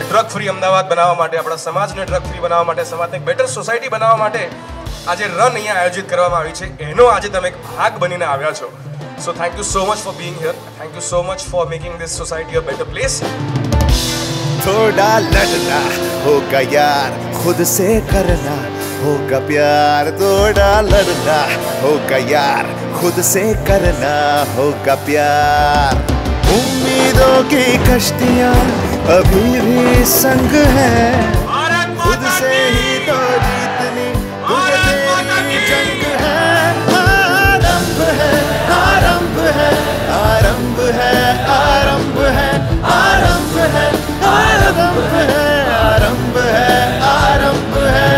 Drug free Ahmedabad બનાવવા માટે, આપણા સમાજને ડ્રગ ફ્રી બનાવવા માટે, સમાજને એક બેટર સોસાયટી બનાવવા માટે આજે રન અહીંયા આયોજિત કરવામાં આવી છે, એનો આજે તમે એક ભાગ બનીને આવ્યા છો. So thank you so much for being here. Thank you so much for making this society a better place. थोड़ा लड़ना होगा यार, खुद से करना होगा प्यार. थोड़ा लड़ना होगा यार, खुद से करना होगा प्यार. उम्मीदों की कश्तियां अभी भी संग है, खुद से ही तो जीतनी तुझे तेरी जंग है. आरंभ है, आरंभ है, आरंभ है, आरंभ है, आरंभ है, आरंभ है, आरंभ है, आरंभ है.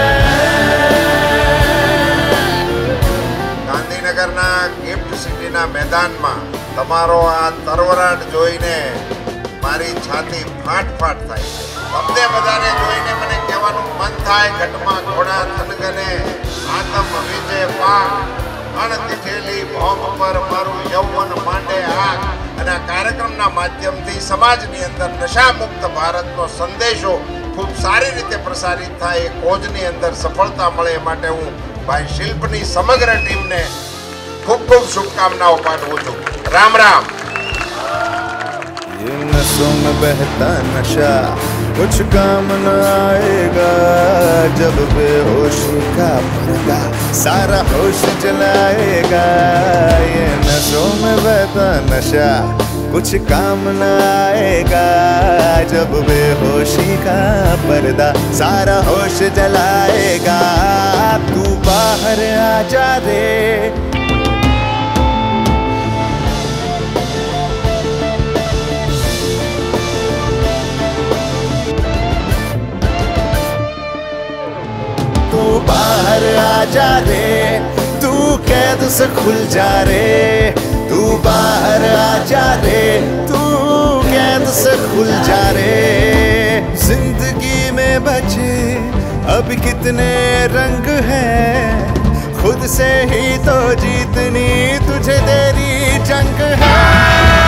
ગાંધીનગરના ગિફ્ટ સિટીના મેદાનમાં તમારો આ તરવરાટ જોઈને મારી છાતી ફાટ થાય છે. તમને બધાને જોઈને મને કહેવાનું મન થાય, ઘટમાં ઘોડા થનગને આતમ વિજય પાક, અણતીઠેલી ભોગ પર મારું યૌવન માંડે આગ. અને આ કાર્યક્રમના માધ્યમથી સમાજની અંદર નશામુક્ત ભારતનો સંદેશો ખૂબ સારી રીતે પ્રસારિત થાય, એ કોઝની અંદર સફળતા મળે એ માટે હું ભાઈ શિલ્પની સમગ્ર ટીમને ખૂબ ખૂબ શુભકામનાઓ પાઠવું છું. રામ રામ. ये नसों में बहता नशा कुछ काम न आएगा, जब बेहोशी का पर्दा सारा होश जलाएगा. ये नसों में बहता नशा कुछ काम न आएगा, जब बेहोशी का पर्दा सारा होश जलाएगा. तू बाहर आ जा रे, तू बाहर आ जा रे, तू कैद से खुल जा रे. तू बाहर आ जा रे, तू कैद से खुल जा रे. जिंदगी में बचे अब कितने रंग हैं, खुद से ही तो जीतनी तुझे तेरी जंग है.